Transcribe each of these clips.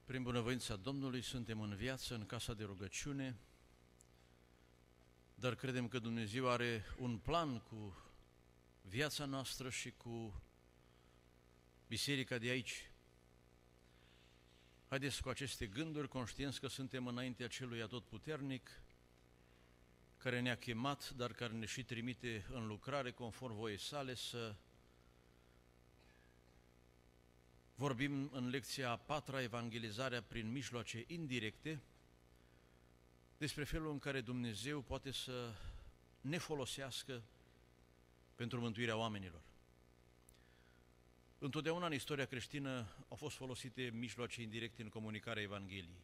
Prin bunăvoința Domnului suntem în viață, în casa de rugăciune, dar credem că Dumnezeu are un plan cu viața noastră și cu biserica de aici. Haideți cu aceste gânduri, conștienți că suntem înaintea Celui Atotputernic, care ne-a chemat, dar care ne și trimite în lucrare conform voiei sale, să vorbim în lecția a patra, evangelizarea prin mijloace indirecte, despre felul în care Dumnezeu poate să ne folosească pentru mântuirea oamenilor. Întotdeauna în istoria creștină au fost folosite mijloace indirecte în comunicarea Evangheliei.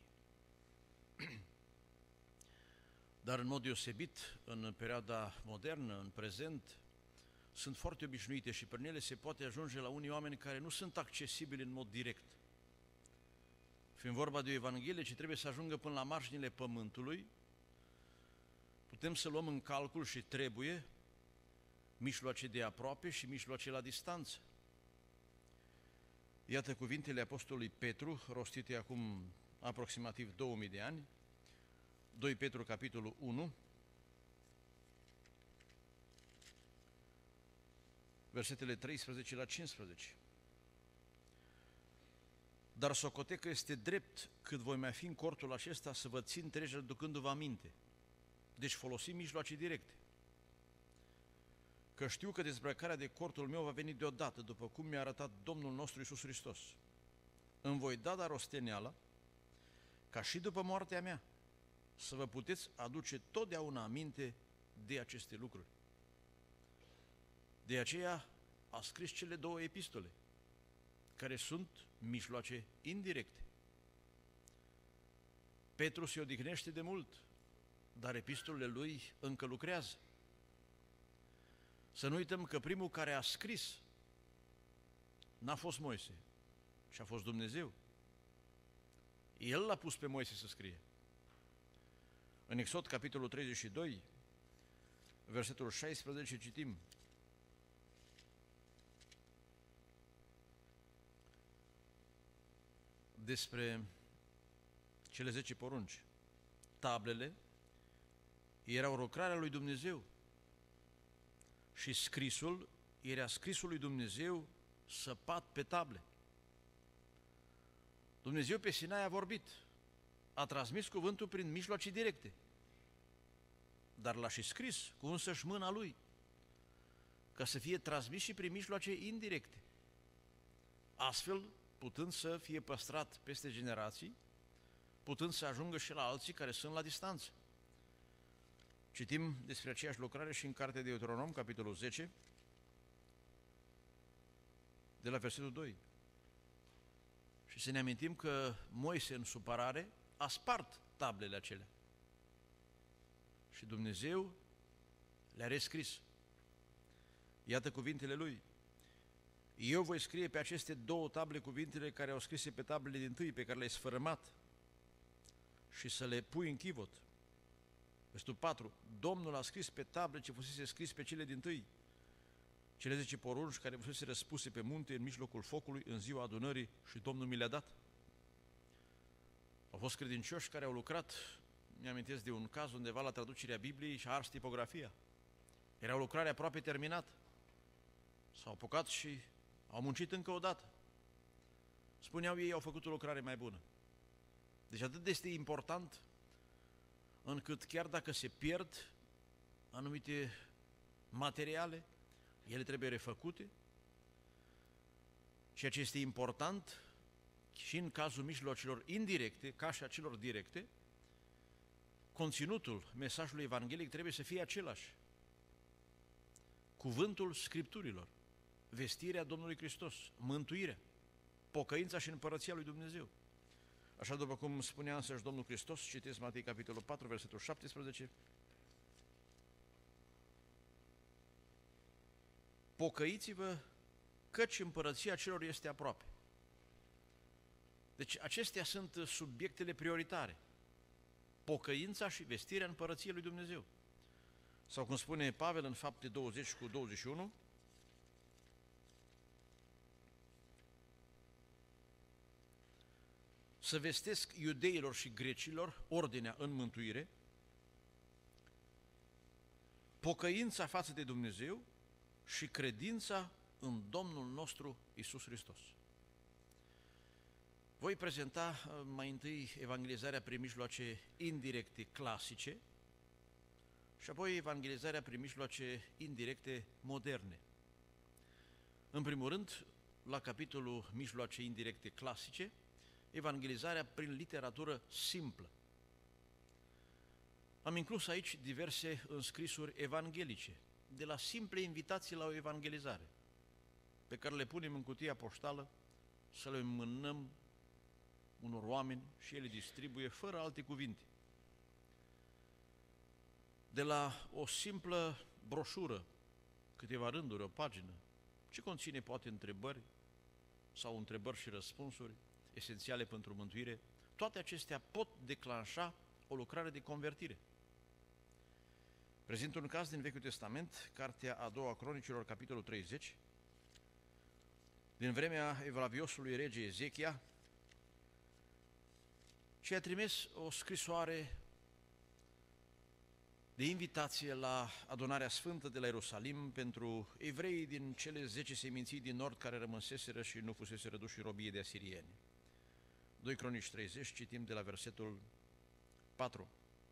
Dar în mod deosebit, în perioada modernă, în prezent, sunt foarte obișnuite și prin ele se poate ajunge la unii oameni care nu sunt accesibili în mod direct. Fiind vorba de o Evanghelie ce trebuie să ajungă până la marginile pământului, putem să luăm în calcul și trebuie mijloace de aproape și mijloace la distanță. Iată cuvintele apostolului Petru, rostite acum aproximativ 2000 de ani, 2 Petru, capitolul 1, versetele 13 la 15. Dar socote că este drept, cât voi mai fi în cortul acesta, să vă țin trejeri ducându-vă aminte. Deci folosim mijloace directe. Că știu că dezbrăcarea de cortul meu va veni deodată, după cum mi-a arătat Domnul nostru Iisus Hristos. Îmi voi da dar osteneala, ca și după moartea mea, să vă puteți aduce totdeauna aminte de aceste lucruri. De aceea a scris cele două epistole, care sunt mijloace indirecte. Petru se odihnește de mult, dar epistolele lui încă lucrează. Să nu uităm că primul care a scris n-a fost Moise, ci a fost Dumnezeu. El l-a pus pe Moise să scrie. În Exod, capitolul 32, versetul 16, citim: despre cele 10 porunci. Tablele erau lucrarea lui Dumnezeu și scrisul era scrisul lui Dumnezeu săpat pe table. Dumnezeu pe Sinai a vorbit, a transmis cuvântul prin mijloace directe, dar l-a și scris cu însăși mâna lui, ca să fie transmis și prin mijloace indirecte, astfel putând să fie păstrat peste generații, putând să ajungă și la alții care sunt la distanță. Citim despre aceeași lucrare și în cartea de Deuteronom, capitolul 10, de la versetul 2. Și să ne amintim că Moise, în supărare, a spart tablele acelea. Și Dumnezeu le-a rescris. Iată cuvintele lui: eu voi scrie pe aceste două table cuvintele care au scrise pe tablele dintâi, pe care le-ai sfărâmat, și să le pui în chivot. Versetul 4. Domnul a scris pe table ce fusese scris pe cele dintâi, cele 10 porunci care fusese răspuse pe munte în mijlocul focului în ziua adunării, și Domnul mi le-a dat. Au fost credincioși care au lucrat, mi-amintesc de un caz undeva la traducerea Bibliei și a ars tipografia. Era o lucrare aproape terminată. S-au apucat și au muncit încă o dată. Spuneau ei, au făcut o lucrare mai bună. Deci atât de este important încât chiar dacă se pierd anumite materiale, ele trebuie refăcute. Ceea ce este important și în cazul mijloacelor indirecte, ca și a celor directe, conținutul mesajului evanghelic trebuie să fie același. Cuvântul Scripturilor, vestirea Domnului Hristos, mântuirea, pocăința și împărăția lui Dumnezeu. Așa după cum spunea însăși Domnul Hristos, citesc Matei capitolul 4, versetul 17, pocăiți-vă, căci împărăția celor este aproape. Deci acestea sunt subiectele prioritare: pocăința și vestirea împărăției lui Dumnezeu. Sau cum spune Pavel în Fapte 20 cu 21, să vestesc iudeilor și grecilor ordinea în mântuire, pocăința față de Dumnezeu și credința în Domnul nostru Iisus Hristos. Voi prezenta mai întâi evangelizarea prin mijloace indirecte clasice și apoi evangelizarea prin mijloace indirecte moderne. În primul rând, la capitolul mijloace indirecte clasice, evangelizarea prin literatură simplă. Am inclus aici diverse înscrisuri evanghelice, de la simple invitații la o evangelizare, pe care le punem în cutia poștală să le înmânăm unor oameni și ele distribuie fără alte cuvinte. De la o simplă broșură, câteva rânduri, o pagină, ce conține poate întrebări sau întrebări și răspunsuri esențiale pentru mântuire, toate acestea pot declanșa o lucrare de convertire. Prezint un caz din Vechiul Testament, Cartea a doua Cronicilor, capitolul 30, din vremea evlaviosului rege Ezechia, și a trimis o scrisoare de invitație la adunarea sfântă de la Ierusalim pentru evreii din cele 10 seminții din nord care rămăseseră și nu fusese răduși în robie de asirieni. 2 Cronici 30, citim de la versetul 4.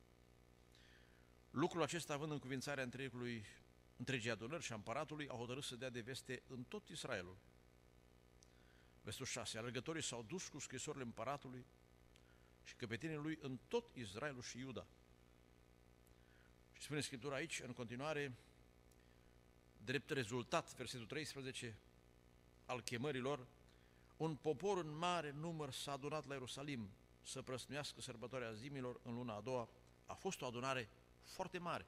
Lucrul acesta, având încuvințarea întregii adunări și a împăratului, a hotărât să dea de veste în tot Israelul. Versetul 6. Alergătorii s-au dus cu scrisorile împăratului și căpetenii lui în tot Israelul și Iuda. Și spune Scriptura aici, în continuare, drept rezultat, versetul 13, al chemărilor, un popor în mare număr s-a adunat la Ierusalim să prăsnuiască sărbătoarea zimilor în luna a doua. A fost o adunare foarte mare.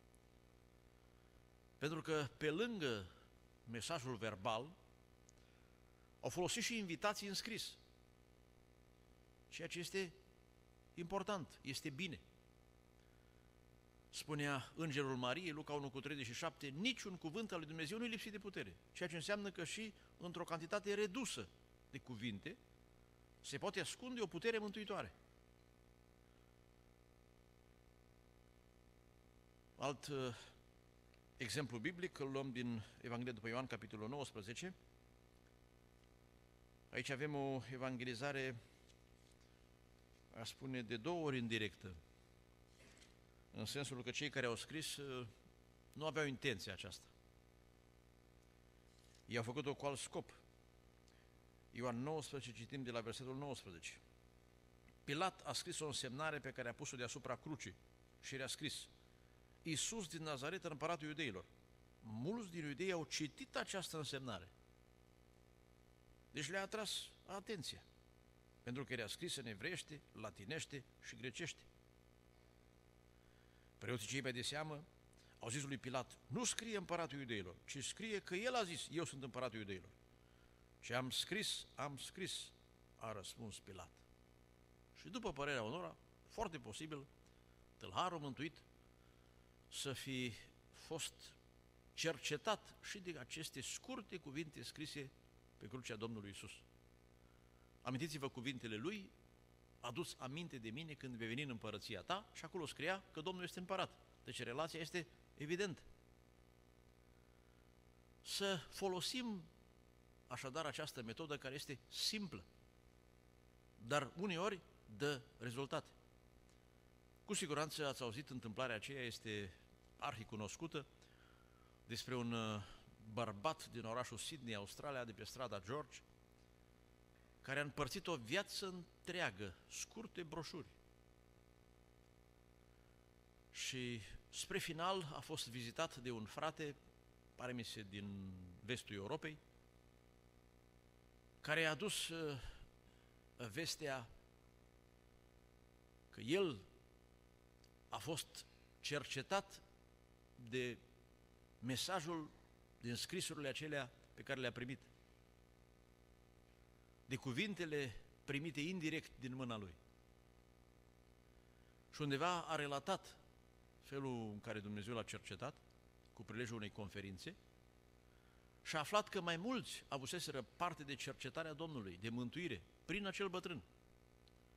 Pentru că pe lângă mesajul verbal au folosit și invitații în scris. Ceea ce este important, este bine. Spunea Îngerul Mariei, Luca 1,37, niciun cuvânt al lui Dumnezeu nu-i lipsit de putere, ceea ce înseamnă că și într-o cantitate redusă de cuvinte se poate ascunde o putere mântuitoare. Alt exemplu biblic îl luăm din Evanghelia după Ioan, capitolul 19. Aici avem o evangelizare, aș spune, de 2 ori indirectă, în sensul că cei care au scris nu aveau intenția aceasta. Ei au făcut-o cu alt scop. Ioan 19, citim de la versetul 19. Pilat a scris o însemnare pe care a pus-o deasupra crucii și le-a scris: Iisus din Nazaret, împăratul iudeilor. Mulți din iudei au citit această însemnare. Deci le-a atras atenția, pentru că era scris în evreiește, latinește și grecește. Preoții cei mai de seamă au zis lui Pilat: nu scrie împăratul iudeilor, ci scrie că el a zis, eu sunt împăratul iudeilor. Ce am scris, a răspuns Pilat. Și după părerea unora, foarte posibil, tâlharul mântuit să fi fost cercetat și de aceste scurte cuvinte scrise pe crucea Domnului Iisus. Amintiți-vă cuvintele lui: adu-ți aminte de mine când vei veni în împărăția ta, și acolo scria că Domnul este împărat. Deci relația este evidentă. Să folosim așadar această metodă care este simplă, dar uneori dă rezultate. Cu siguranță ați auzit întâmplarea aceea, este arhicunoscută, despre un bărbat din orașul Sydney, Australia, de pe strada George, care a împărțit o viață întreagă, scurte broșuri. Și spre final a fost vizitat de un frate, pare-mi se din vestul Europei, care i-a adus vestea că el a fost cercetat de mesajul din scrisurile acelea pe care le-a primit, de cuvintele primite indirect din mâna lui. Și undeva a relatat felul în care Dumnezeu l-a cercetat, cu prilejul unei conferințe, și a aflat că mai mulți avuseseră parte de cercetarea Domnului, de mântuire, prin acel bătrân.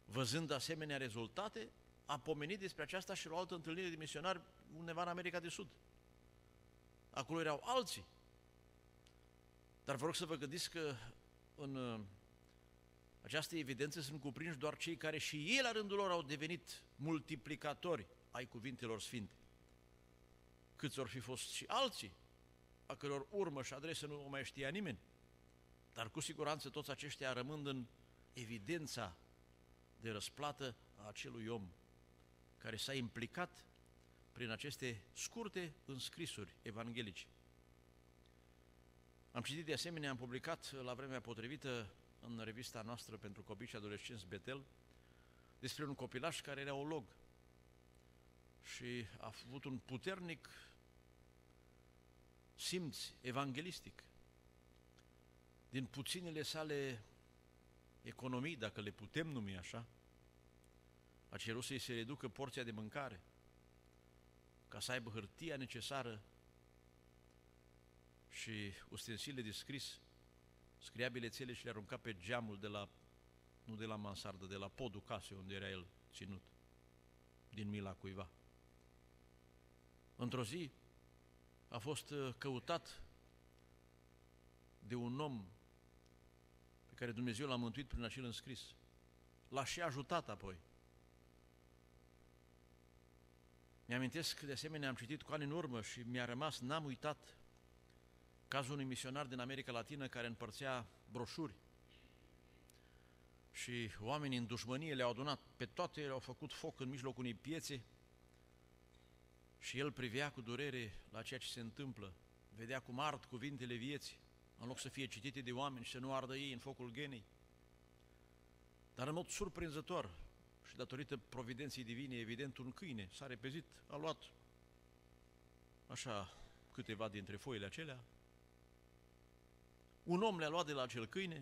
văzând asemenea rezultate, a pomenit despre aceasta și la o altă întâlnire de misionari undeva în America de Sud. Acolo erau alții. Dar vă rog să vă gândiți că în această evidență sunt cuprinși doar cei care și ei la rândul lor au devenit multiplicatori ai cuvintelor sfinte. Câți or fi fost și alții, a căror urmă și adresă nu o mai știa nimeni. Dar cu siguranță toți aceștia rămân în evidența de răsplată a acelui om care s-a implicat prin aceste scurte înscrisuri evanghelice. Am citit de asemenea, am publicat la vremea potrivită în revista noastră pentru copii și adolescenți Betel despre un copilaș care era olog și a avut un puternic simț evanghelistic. Din puținele sale economii, dacă le putem numi așa, a cerut să-i se reducă porția de mâncare, ca să aibă hârtia necesară și ustensile de scris. Scria bilețele și le arunca pe geamul nu de la mansardă, de la podul casei unde era el ținut, din mila cuiva. Într-o zi a fost căutat de un om pe care Dumnezeu l-a mântuit prin acel înscris. L-a și ajutat apoi. Mi-amintesc, de asemenea, am citit cu ani în urmă și mi-a rămas, n-am uitat, cazul unui misionar din America Latină care împărțea broșuri și oamenii în dușmănie le-au adunat pe toate, le-au făcut foc în mijlocul unei piețe și el privea cu durere la ceea ce se întâmplă, vedea cum ard cuvintele vieții, în loc să fie citite de oameni și să nu ardă ei în focul ghenei. Dar în mod surprinzător și datorită providenței divine, evident, un câine s-a repezit, a luat așa câteva dintre foile acelea. Un om le-a luat de la acel câine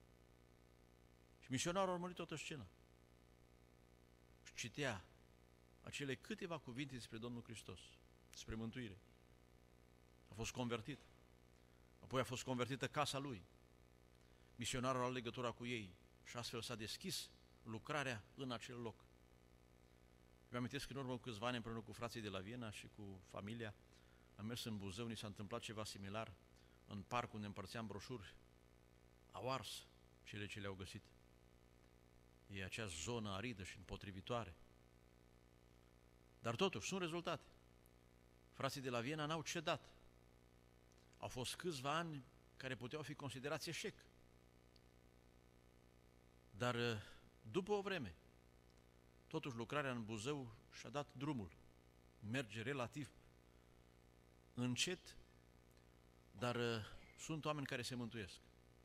și misionarul a urmărit toată scena. Și citea acele câteva cuvinte despre Domnul Hristos, despre mântuire. A fost convertit. Apoi a fost convertită casa lui. Misionarul a luat legătura cu ei și astfel s-a deschis lucrarea în acel loc. Eu amintesc că în urmă cu câțiva ani împreună cu frații de la Viena și cu familia am mers în Buzău, ni s-a întâmplat ceva similar în parc unde împărțeam broșuri. Au ars cele ce le-au găsit. E acea zonă aridă și împotrivitoare. Dar totuși sunt rezultate. Frații de la Viena n-au cedat. Au fost câțiva ani care puteau fi considerați eșec. Dar după o vreme, totuși lucrarea în Buzău și-a dat drumul. Merge relativ încet, dar sunt oameni care se mântuiesc.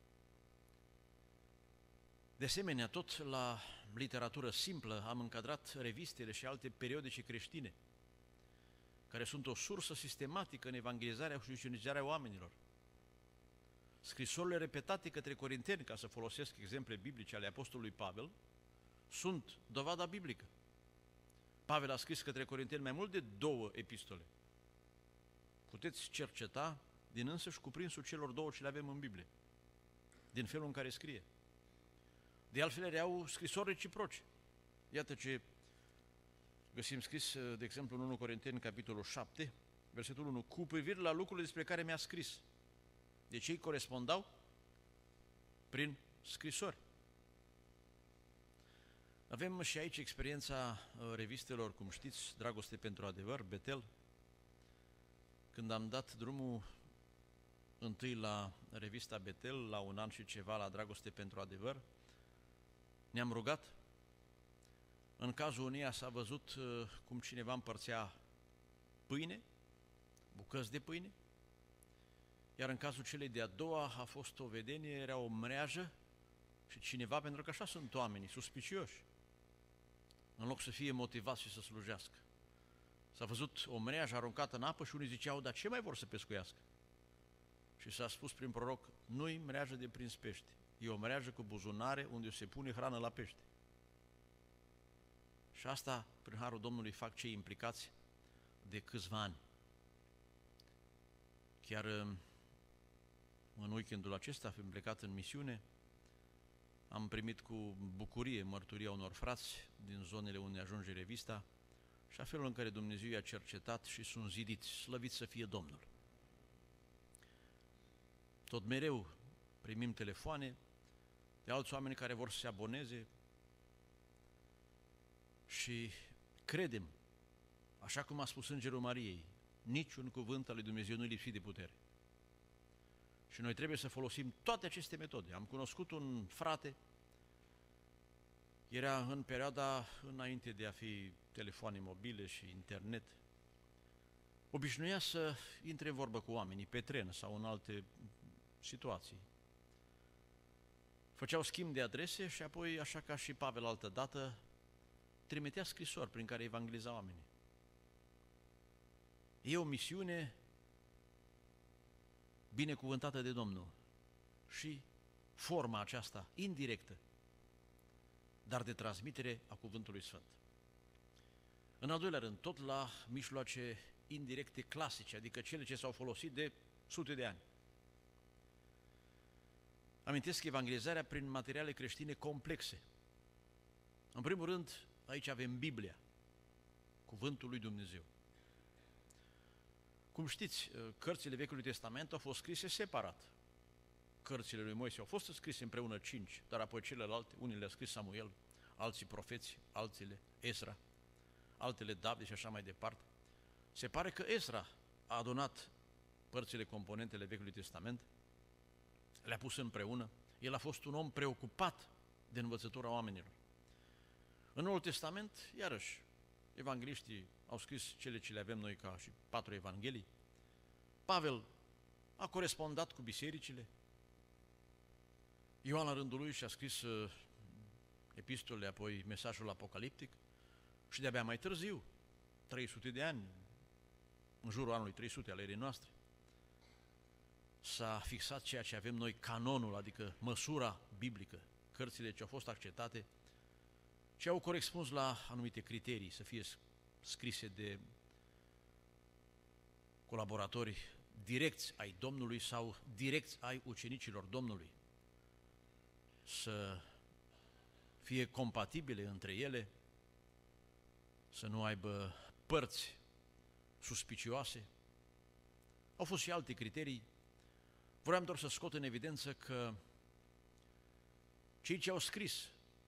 De asemenea, tot la literatură simplă am încadrat revistele și alte periodice creștine, care sunt o sursă sistematică în evangelizarea și ucenizarea oamenilor. Scrisorile repetate către corinteni, ca să folosesc exemple biblice ale apostolului Pavel, sunt dovada biblică. Pavel a scris către corinteni mai mult de 2 epistole. Puteți cerceta din însăși cuprinsul celor 2 ce le avem în Biblie, din felul în care scrie. De altfel, erau scrisori reciproce. Iată ce găsim scris, de exemplu, în 1 Corinteni, capitolul 7, versetul 1, cu privire la lucrurile despre care mi-a scris. Deci ei corespondau prin scrisori. Avem și aici experiența revistelor, cum știți, Dragoste pentru adevăr, Betel. Când am dat drumul întâi la revista Betel, la 1 an și ceva la Dragoste pentru adevăr, ne-am rugat. În cazul uneia s-a văzut cum cineva împărțea pâine, bucăți de pâine, iar în cazul celei de-a doua a fost o vedenie, era o mreajă și cineva, pentru că așa sunt oamenii, suspicioși, în loc să fie motivați și să slujească. S-a văzut o mreajă aruncată în apă și unii ziceau, dar ce mai vor să pescuiască? Și s-a spus prin proroc, nu-i mreajă de prins pește, e o mreajă cu buzunare unde se pune hrană la pește. Și asta, prin harul Domnului, fac cei implicați de câțiva ani. Chiar în weekendul acesta, fiind plecat în misiune, am primit cu bucurie mărturia unor frați din zonele unde ajunge revista și a felul în care Dumnezeu i-a cercetat și sunt zidiți, slăvit să fie Domnul. Tot mereu primim telefoane de alți oameni care vor să se aboneze și credem, așa cum a spus Îngerul Mariei, niciun cuvânt al lui Dumnezeu nu lipsit de putere. Și noi trebuie să folosim toate aceste metode. Am cunoscut un frate, era în perioada înainte de a fi telefoane mobile și internet, obișnuia să intre în vorbă cu oamenii pe tren sau în alte situații. Făceau schimb de adrese și apoi, așa ca și Pavel altădată, trimitea scrisori prin care evangeliza oamenii. E o misiune binecuvântată de Domnul și forma aceasta indirectă, dar de transmitere a Cuvântului Sfânt. În al doilea rând, tot la mijloace indirecte clasice, adică cele ce s-au folosit de sute de ani. Amintesc evangelizarea prin materiale creștine complexe. În primul rând, aici avem Biblia, Cuvântul lui Dumnezeu. Cum știți, cărțile Vechiului Testament au fost scrise separat. Cărțile lui Moise au fost scrise împreună 5, dar apoi celelalte, unii le-a scris Samuel, alții profeți, altele Ezra, altele David și așa mai departe. Se pare că Ezra a adunat părțile, componentele Vechiului Testament, le-a pus împreună. El a fost un om preocupat de învățătura oamenilor. În Noul Testament, iarăși, evangeliștii au scris cele ce le avem noi ca și 4 evanghelii. Pavel a corespondat cu bisericile. Ioan la rândul lui și-a scris epistolele, apoi mesajul apocaliptic și de-abia mai târziu, 300 de ani, în jurul anului 300 al erei noastre, s-a fixat ceea ce avem noi, canonul, adică măsura biblică, cărțile ce au fost acceptate, ce au corespuns la anumite criterii, să fie scrise de colaboratori direcți ai Domnului sau direcți ai ucenicilor Domnului, să fie compatibile între ele, să nu aibă părți suspicioase. Au fost și alte criterii. Vreau doar să scot în evidență că cei ce au scris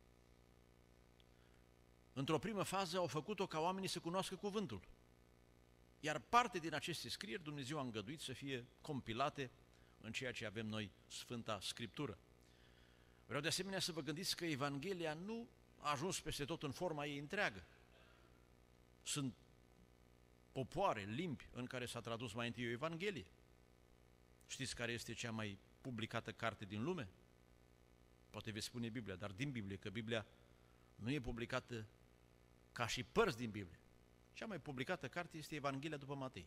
într-o primă fază au făcut-o ca oamenii să cunoască cuvântul. Iar parte din aceste scrieri Dumnezeu a îngăduit să fie compilate în ceea ce avem noi, Sfânta Scriptură. Vreau de asemenea să vă gândiți că Evanghelia nu a ajuns peste tot în forma ei întreagă. Sunt popoare, limbi în care s-a tradus mai întâi o Evanghelie. Știți care este cea mai publicată carte din lume? Poate veți spune Biblia, dar din Biblie, că Biblia nu e publicată ca și părți din Biblie. Cea mai publicată carte este Evanghelia după Matei.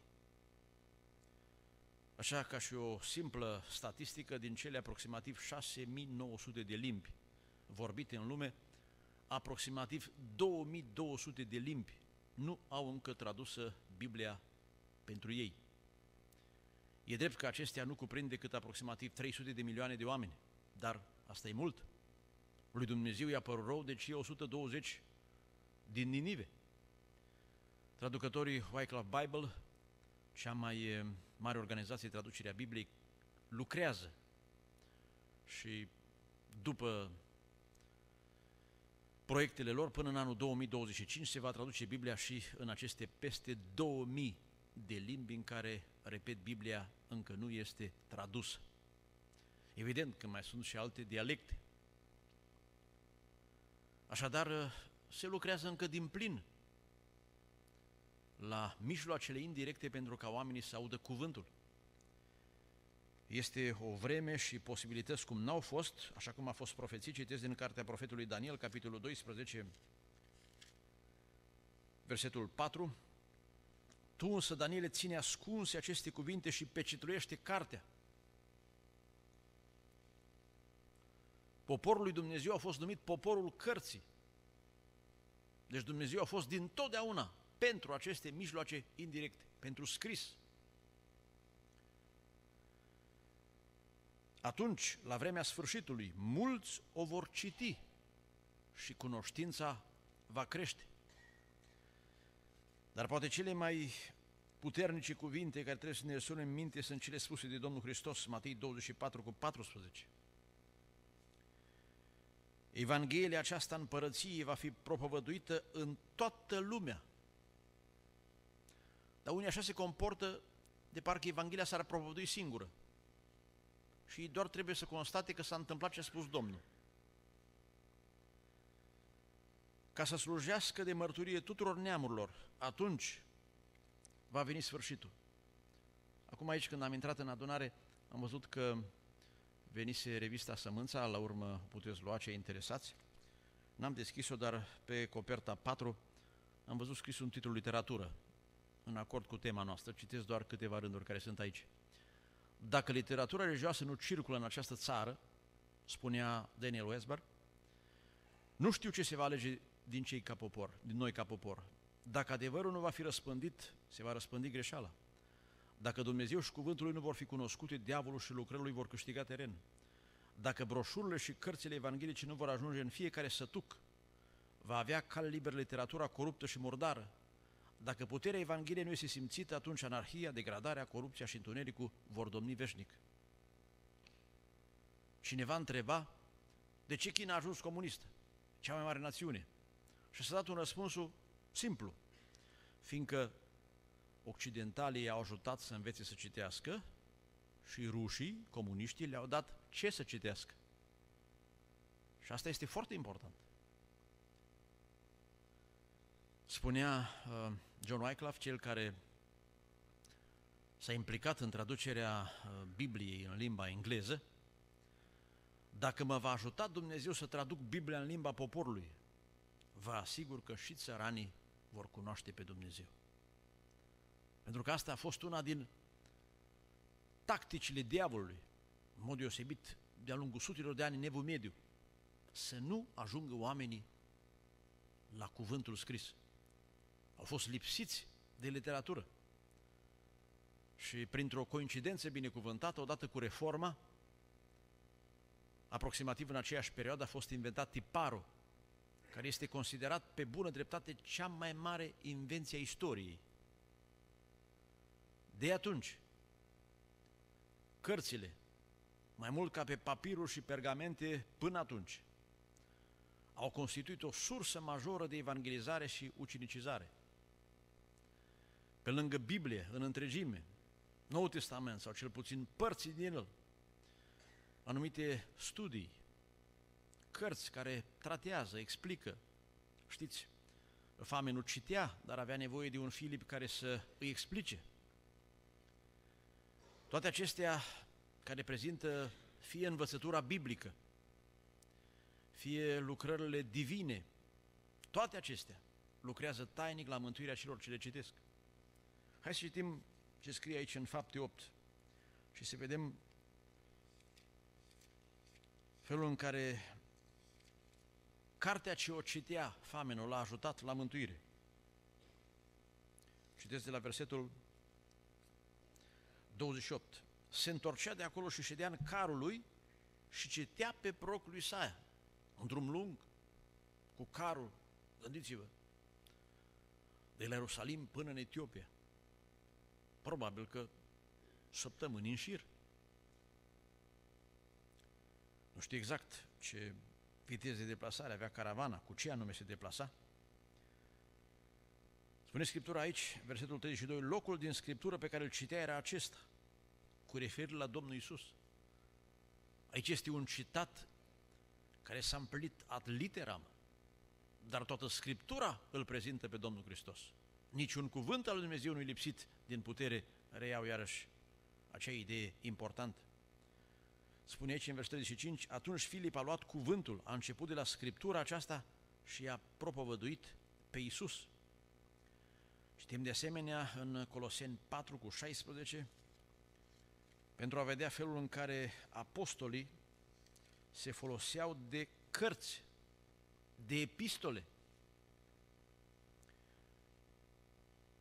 Așa ca și o simplă statistică, din cele aproximativ 6900 de limbi vorbite în lume, aproximativ 2200 de limbi nu au încă tradusă Biblia pentru ei. E drept că acestea nu cuprind decât aproximativ 300 de milioane de oameni, dar asta e mult. Lui Dumnezeu i-a părut rău de cei 120 din Ninive. Traducătorii Wycliffe Bible, cea mai mare organizație de traducere a Bibliei, lucrează și după proiectele lor, până în anul 2025 se va traduce Biblia și în aceste peste 2000 de limbi în care, repet, Biblia încă nu este tradusă. Evident că mai sunt și alte dialecte. Așadar, se lucrează încă din plin la mijloacele indirecte pentru ca oamenii să audă cuvântul. Este o vreme și posibilități cum n-au fost, așa cum a fost profețit, citesc din cartea profetului Daniel, capitolul 12, versetul 4. Tu însă, Daniele, ține ascunse aceste cuvinte și pecetluiește cartea. Poporul lui Dumnezeu a fost numit poporul cărții. Deci Dumnezeu a fost dintotdeauna pentru aceste mijloace indirecte, pentru scris. Atunci, la vremea sfârșitului, mulți o vor citi și cunoștința va crește. Dar poate cele mai puternice cuvinte care trebuie să ne sune în minte sunt cele spuse de Domnul Hristos, Matei 24:14. Evanghelia aceasta împărăției va fi propovăduită în toată lumea. Dar unii așa se comportă de parcă Evanghelia s-ar propovădui singură. Și doar trebuie să constate că s-a întâmplat ce a spus Domnul. Ca să slujească de mărturie tuturor neamurilor, atunci va veni sfârșitul. Acum aici, când am intrat în adunare, am văzut că venise revista Sămânța, la urmă puteți lua cei interesați. N-am deschis-o, dar pe coperta 4 am văzut scris un titlu literatură, în acord cu tema noastră. Citesc doar câteva rânduri care sunt aici. Dacă literatura religioasă nu circulă în această țară, spunea Daniel Westberg, nu știu ce se va alege din noi ca popor. Dacă adevărul nu va fi răspândit, se va răspândi greșeala. Dacă Dumnezeu și cuvântul lui nu vor fi cunoscute, diavolul și lucrările lui vor câștiga teren. Dacă broșurile și cărțile evanghelice nu vor ajunge în fiecare sătuc, va avea cale liber literatura coruptă și murdară. Dacă puterea Evangheliei nu este simțită, atunci anarhia, degradarea, corupția și întunericul vor domni veșnic. Cineva întreba, de ce China a ajuns comunistă, cea mai mare națiune? Și s-a dat un răspuns simplu, fiindcă occidentalii i-au ajutat să învețe să citească și rușii, comuniștii, le-au dat ce să citească. Și asta este foarte important. Spunea John Wycliffe, cel care s-a implicat în traducerea Bibliei în limba engleză, dacă mă va ajuta Dumnezeu să traduc Biblia în limba poporului, vă asigur că și țăranii vor cunoaște pe Dumnezeu. Pentru că asta a fost una din tacticile diavolului, în mod deosebit de-a lungul sutelor de ani în Evul Mediu, să nu ajungă oamenii la cuvântul scris. Au fost lipsiți de literatură. Și printr-o coincidență binecuvântată, odată cu reforma, aproximativ în aceeași perioadă a fost inventat tiparul, care este considerat pe bună dreptate cea mai mare invenție a istoriei. De atunci, cărțile, mai mult ca pe papiruri și pergamente până atunci, au constituit o sursă majoră de evangelizare și ucenicizare. Pe lângă Biblie, în întregime, Noul Testament sau cel puțin părți din el, anumite studii, cărți care tratează, explică. Știți, Famenul citea, dar avea nevoie de un Filip care să îi explice. Toate acestea care prezintă fie învățătura biblică, fie lucrările divine, toate acestea lucrează tainic la mântuirea celor ce le citesc. Hai să citim ce scrie aici în Fapte 8 și să vedem felul în care cartea ce o citea Famenul l-a ajutat la mântuire. Citesc de la versetul 28. Se întorcea de acolo și ședea în carul lui și citea pe prorocul Isaia. Un drum lung, cu carul, gândiți-vă, de la Ierusalim până în Etiopia. Probabil că săptămâni în șir. Nu știu exact ce viteză de deplasare avea caravana, cu ce anume se deplasa. Spune Scriptura aici, versetul 32, locul din Scriptură pe care îl citea era acesta, cu referire la Domnul Iisus. Aici este un citat care s-a împlinit ad literam, dar toată Scriptura îl prezintă pe Domnul Hristos. Niciun cuvânt al lui Dumnezeu nu-i lipsit din putere, reiau iarăși acea idee importantă. Spune aici în versetul 35, atunci Filip a luat cuvântul, a început de la Scriptura aceasta și a propovăduit pe Iisus. Citim de asemenea în Coloseni 4:16, pentru a vedea felul în care apostolii se foloseau de cărți, de epistole.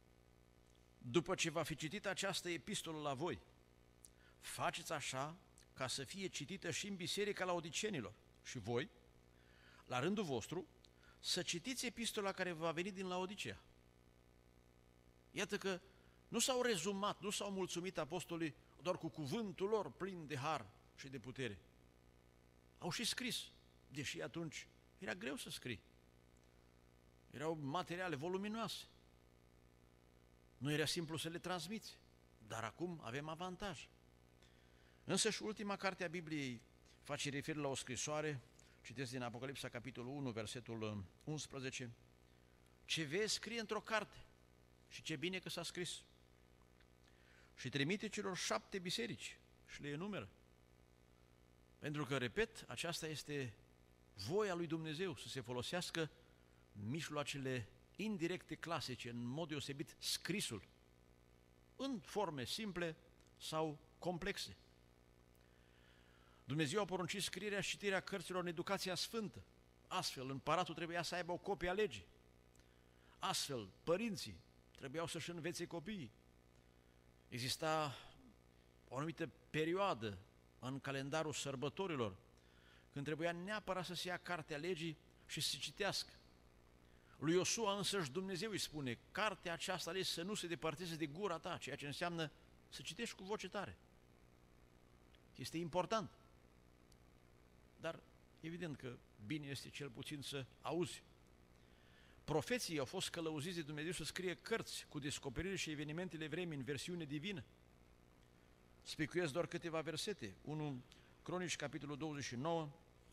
După ce va fi citit această epistolă la voi, faceți așa ca să fie citită și în biserica laodicenilor. Și voi, la rândul vostru, să citiți epistola care va veni din Laodicea. Iată că nu s-au rezumat, nu s-au mulțumit apostolii doar cu cuvântul lor plin de har și de putere. Au și scris, deși atunci era greu să scrii. Erau materiale voluminoase. Nu era simplu să le transmiți, dar acum avem avantaj. Însă și ultima carte a Bibliei face referire la o scrisoare, citesc din Apocalipsa, capitolul 1, versetul 11, ce vezi scrie într-o carte și ce bine că s-a scris. Și trimite celor 7 biserici și le enumeră. Pentru că, repet, aceasta este voia lui Dumnezeu, să se folosească mijloacele indirecte clasice, în mod deosebit scrisul, în forme simple sau complexe. Dumnezeu a poruncit scrierea și citirea cărților în educația sfântă. Astfel, împăratul trebuia să aibă o copie a legii. Astfel, părinții trebuiau să-și învețe copiii. Exista o anumită perioadă în calendarul sărbătorilor când trebuia neapărat să se ia cartea legii și să se citească. Lui Iosua însăși Dumnezeu îi spune, cartea aceasta legii să nu se depărteze de gura ta, ceea ce înseamnă să citești cu voce tare. Este important. Dar evident că bine este cel puțin să auzi. Profeții au fost călăuziți de Dumnezeu să scrie cărți cu descoperiri și evenimentele vremii în versiune divină. Spicuiesc doar câteva versete. 1 Cronici, capitolul 29,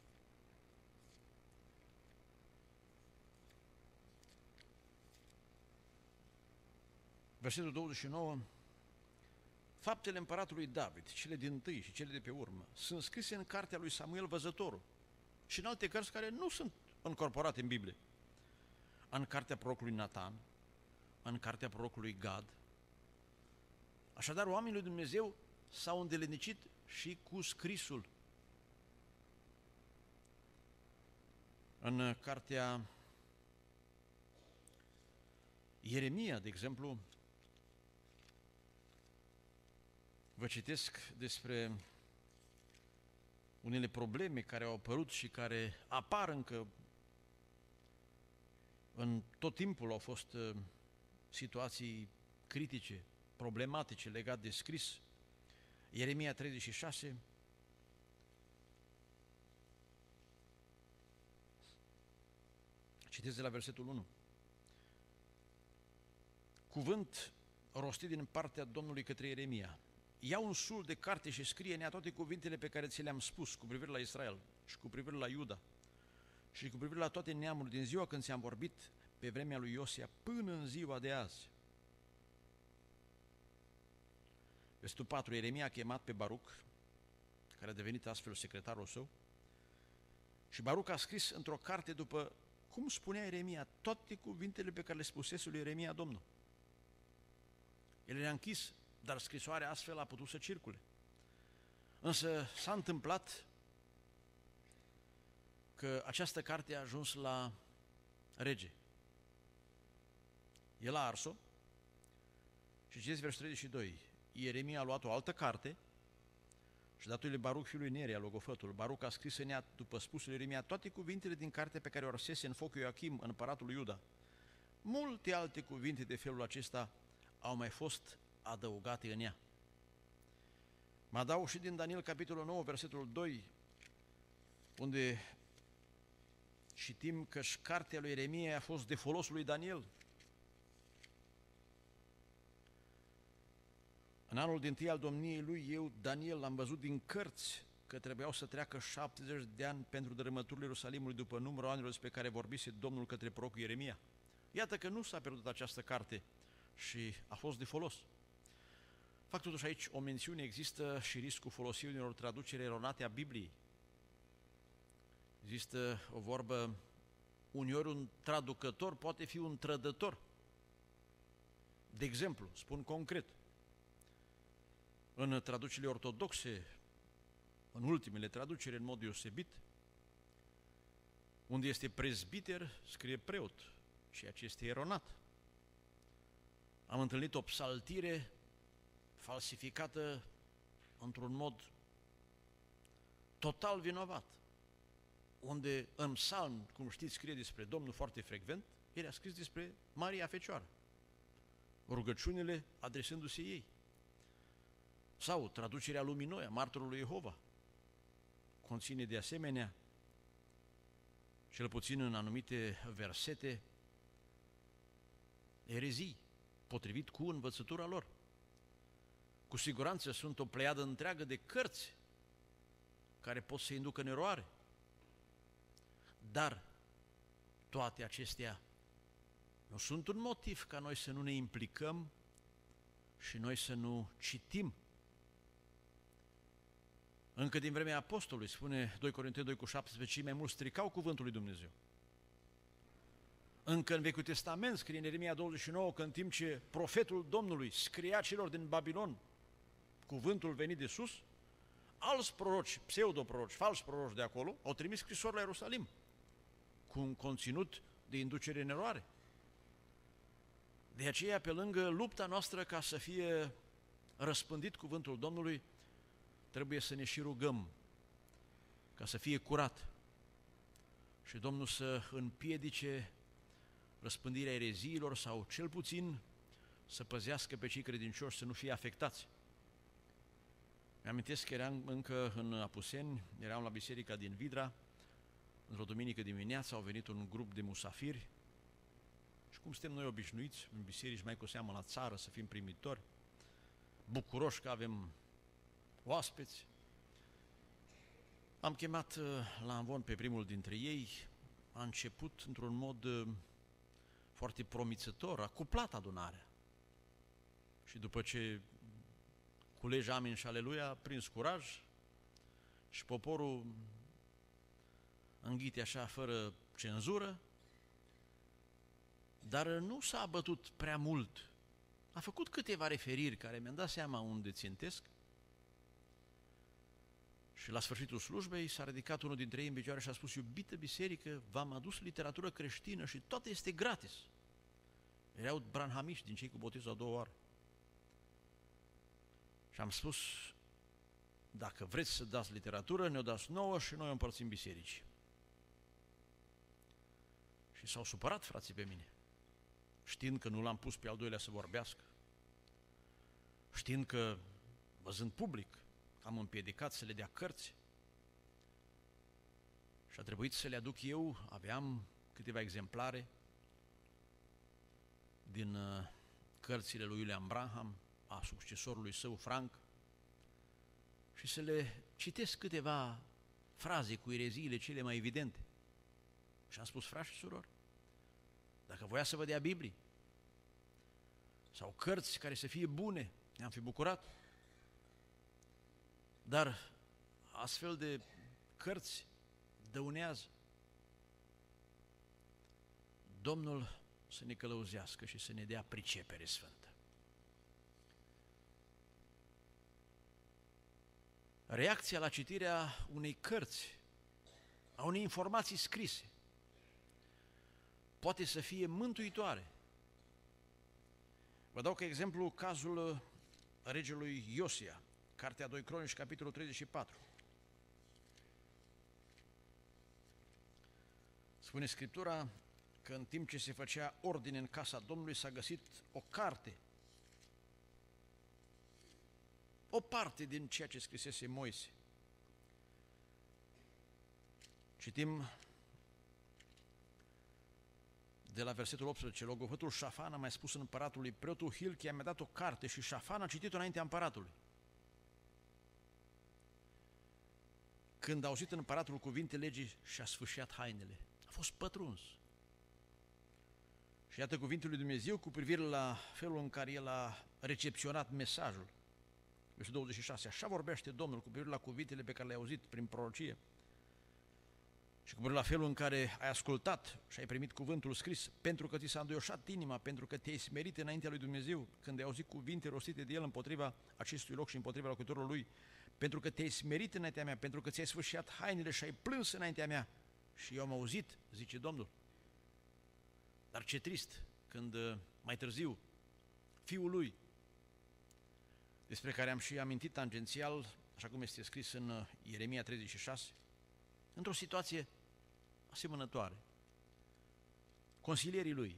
versetul 29, faptele împăratului David, cele dintâi și cele de pe urmă, sunt scrise în cartea lui Samuel Văzătorul și în alte cărți care nu sunt încorporate în Biblie. În cartea prorocului Natan, în cartea prorocului Gad. Așadar, oamenii lui Dumnezeu s-au îndelenicit și cu scrisul. În cartea Ieremia, de exemplu, vă citesc despre unele probleme care au apărut și care apar încă. În tot timpul au fost situații critice, problematice legate de scris. Ieremia 36, citesc de la versetul 1. Cuvânt rostit din partea Domnului către Ieremia. Ia un sul de carte și scrie-ne toate cuvintele pe care ți le-am spus cu privire la Israel și cu privire la Iuda și cu privire la toate neamurile din ziua când ți-am vorbit pe vremea lui Iosia până în ziua de azi. Versetul 4. Ieremia a chemat pe Baruc, care a devenit astfel secretarul său, și Baruc a scris într-o carte după cum spunea Ieremia toate cuvintele pe care le spusese lui Ieremia Domnul. El le-a închis, dar scrisoarea astfel a putut să circule. Însă s-a întâmplat că această carte a ajuns la rege. El a ars-o și citeți versetul 32. Ieremia a luat o altă carte și dat-o lui Baruc fiului Neria, logofătul. Baruc a scris în ea, după spusul lui Ieremia, toate cuvintele din cartea pe care o arsese în focul Ioachim, împăratul lui Iuda. Multe alte cuvinte de felul acesta au mai fost adăugate în ea. Mă adaug și din Daniel, capitolul 9, versetul 2, unde citim că și cartea lui Ieremia a fost de folosul lui Daniel. În anul dintâi al domniei lui, eu, Daniel, am văzut din cărți că trebuiau să treacă 70 de ani pentru dărâmăturile Ierusalimului după numărul anilor despre care vorbise Domnul către prorocul Ieremia. Iată că nu s-a pierdut această carte și a fost de folos. Fac totuși aici o mențiune, există și riscul folosirii unor traduceri eronate a Bibliei. Există o vorbă, uneori un traducător poate fi un trădător. De exemplu, spun concret, în traducerile ortodoxe, în ultimele traduceri, în mod deosebit, unde este prezbiter, scrie preot, ceea ce este eronat. Am întâlnit o psaltire falsificată într-un mod total vinovat. Unde în psalm, cum știți, scrie despre Domnul foarte frecvent, el a scris despre Maria Fecioară, rugăciunile adresându-se ei. Sau traducerea lumii noi a martorului Jehova conține de asemenea, cel puțin în anumite versete, erezii, potrivit cu învățătura lor. Cu siguranță sunt o pleiadă întreagă de cărți care pot să inducă în eroare. Dar toate acestea nu sunt un motiv ca noi să nu ne implicăm și noi să nu citim. Încă din vremea apostolului, spune 2 Corinteni 2:17, cei mai mulți stricau cuvântul lui Dumnezeu. Încă în Vechiul Testament scrie în Ieremia 29 că în timp ce profetul Domnului scria celor din Babilon cuvântul venit de sus, alți proroci, pseudoproroci, falși proroci de acolo, au trimis scrisori la Ierusalim cu un conținut de inducere în eroare. De aceea, pe lângă lupta noastră ca să fie răspândit cuvântul Domnului, trebuie să ne și rugăm ca să fie curat și Domnul să împiedice răspândirea ereziilor sau cel puțin să păzească pe cei credincioși să nu fie afectați. Mi-amintesc că eram încă în Apuseni, eram la biserica din Vidra, într-o duminică dimineața au venit un grup de musafiri și cum suntem noi obișnuiți în biserici, mai cu seamă la țară, să fim primitori, bucuroși că avem oaspeți. Am chemat la amvon pe primul dintre ei, a început într-un mod foarte promițător, a cuplat adunarea. Și după ce culegi amin și aleluia, a prins curaj și poporul înghite așa fără cenzură, dar nu s-a abătut prea mult. A făcut câteva referiri care mi-am dat seama unde țintesc și la sfârșitul slujbei s-a ridicat unul dintre ei în picioare și a spus: iubită biserică, v-am adus literatură creștină și toată este gratis. Erau branhamiști din cei cu botezul a doua oară. Și am spus: dacă vreți să dați literatură, ne-o dați nouă și noi o împărțim bisericii. Și s-au supărat frații pe mine, știind că nu l-am pus pe al doilea să vorbească, știind că, văzând public, am împiedicat să le dea cărți și a trebuit să le aduc eu, aveam câteva exemplare din cărțile lui William Branham, a succesorului său Frank, și să le citesc câteva fraze cu ereziile cele mai evidente. Și am spus: frați și surori, dacă voia să vă dea Biblii sau cărți care să fie bune, ne-am fi bucurat. Dar astfel de cărți dăunează. Domnul să ne călăuzească și să ne dea pricepere sfântă. Reacția la citirea unei cărți, a unei informații scrise, poate să fie mântuitoare. Vă dau ca exemplu cazul regelui Iosia, Cartea 2 Cronici, capitolul 34. Spune Scriptura că în timp ce se făcea ordine în casa Domnului s-a găsit o carte, o parte din ceea ce scrisese Moise. Citim de la versetul 18, logofătul Șafan a mai spus împăratului: preotul Hilchia mi-a dat o carte și Șafan a citit-o înaintea împăratului. Când a auzit împăratul cuvinte legii, și-a sfâșiat hainele. A fost pătruns. Și iată cuvintele lui Dumnezeu cu privire la felul în care el a recepționat mesajul. Versetul 26, așa vorbește Domnul cu privire la cuvintele pe care le-ai auzit prin prorocie și cu privire la felul în care ai ascultat și ai primit cuvântul scris, pentru că ți s-a înduioșat inima, pentru că te-ai smerit înaintea lui Dumnezeu când ai auzit cuvinte rostite de el împotriva acestui loc și împotriva locuitorilor lui, pentru că te-ai smerit înaintea mea, pentru că ți-ai sfâșiat hainele și ai plâns înaintea mea și eu am auzit, zice Domnul. Dar ce trist când mai târziu fiul lui, despre care am și amintit tangențial, așa cum este scris în Ieremia 36, într-o situație asemănătoare. Consilierii lui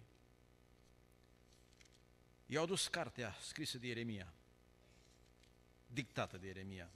i-au adus cartea scrisă de Ieremia, dictată de Ieremia,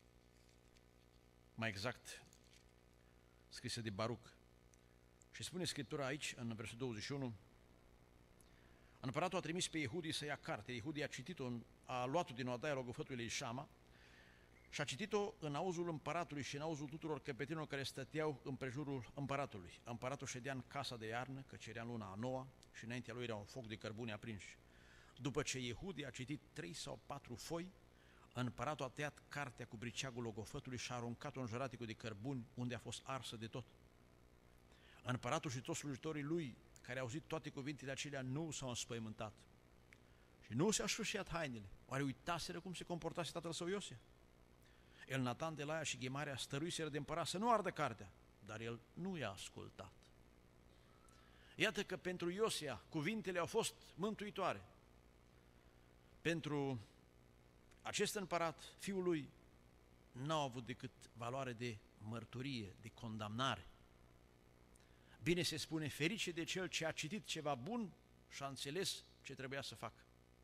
mai exact scrisă de Baruc. Și spune Scriptura aici, în versetul 21, împăratul a trimis pe Iehudi să ia carte. Iehudi a citit-o, a luat-o din odaia logofătului Șama și a citit-o în auzul împăratului și în auzul tuturor căpetenilor care stăteau împrejurul împăratului. Împăratul ședea în casa de iarnă, căci era în luna a noua și înaintea lui era un foc de cărbune aprinși. După ce Iehudi a citit 3 sau 4 foi, împăratul a tăiat cartea cu briceagul logofătului și a aruncat-o în jăraticul de cărbuni, unde a fost arsă de tot. Împăratul și toți slujitorii lui, care au auzit toate cuvintele acelea, nu s-au înspăimântat și nu și-au sfârșit hainele. Oare uitaseră cum se comportase tatăl său Iosia? Elnatan, Delaia și Ghemarea stăruiseră de împărat să nu ardă cartea, dar el nu i-a ascultat. Iată că pentru Iosia cuvintele au fost mântuitoare. Pentru acest împărat, fiul lui, n-au avut decât valoare de mărturie, de condamnare. Bine se spune, ferice de cel ce a citit ceva bun și a înțeles ce trebuia să facă.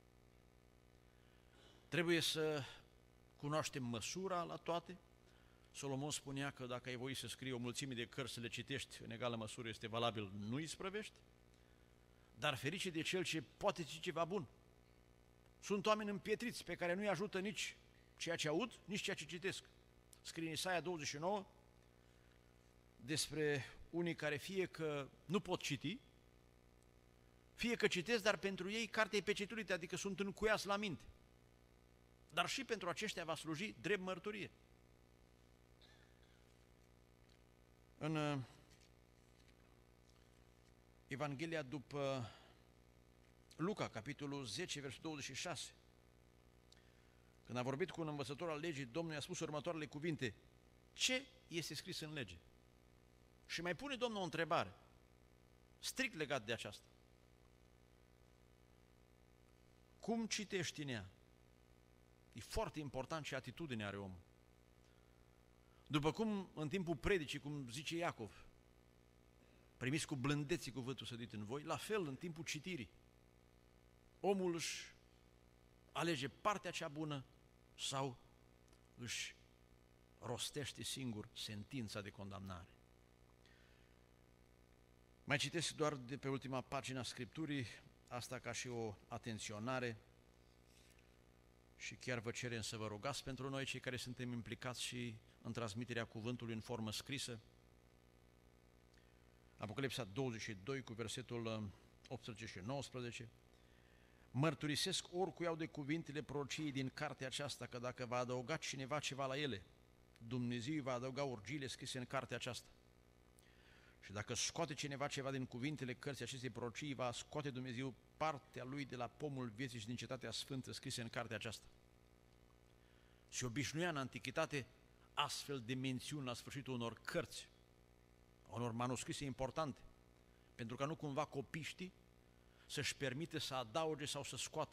Trebuie să cunoaștem măsura la toate. Solomon spunea că dacă ai voie să scrii o mulțime de cărți, să le citești în egală măsură, este valabil, nu îi sprăvești. Dar ferice de cel ce poate zice ceva bun. Sunt oameni împietriți pe care nu-i ajută nici ceea ce aud, nici ceea ce citesc. Scrie în Isaia 29 despre unii care fie că nu pot citi, fie că citesc, dar pentru ei cartea e pecetuită, adică sunt încuiați la minte. Dar și pentru aceștia va sluji drept mărturie. În Evanghelia după Luca, capitolul 10, versetul 26, când a vorbit cu un învățător al legii, Domnul i-a spus următoarele cuvinte: ce este scris în lege? Și mai pune Domnul o întrebare, strict legat de aceasta. Cum citești în ea? E foarte important ce atitudine are omul. După cum în timpul predicii, cum zice Iacov, primiți cu blândeții cuvântul sădit în voi, la fel în timpul citirii. Omul își alege partea cea bună sau își rostește singur sentința de condamnare. Mai citesc doar de pe ultima pagină a Scripturii, asta ca și o atenționare, și chiar vă cerem să vă rugați pentru noi, cei care suntem implicați și în transmiterea cuvântului în formă scrisă. Apocalipsa 22 cu versetul 18 și 19. Mărturisesc oricui au de cuvintele prorociei din cartea aceasta, că dacă va adăuga cineva ceva la ele, Dumnezeu va adăuga urgiile scrise în cartea aceasta. Și dacă scoate cineva ceva din cuvintele cărții acestei prorocii, va scoate Dumnezeu partea lui de la pomul vieții și din cetatea sfântă scrise în cartea aceasta. Se obișnuia în antichitate astfel de mențiuni la sfârșitul unor cărți, unor manuscrise importante, pentru ca nu cumva copiștii să-și permite să adauge sau să scoată.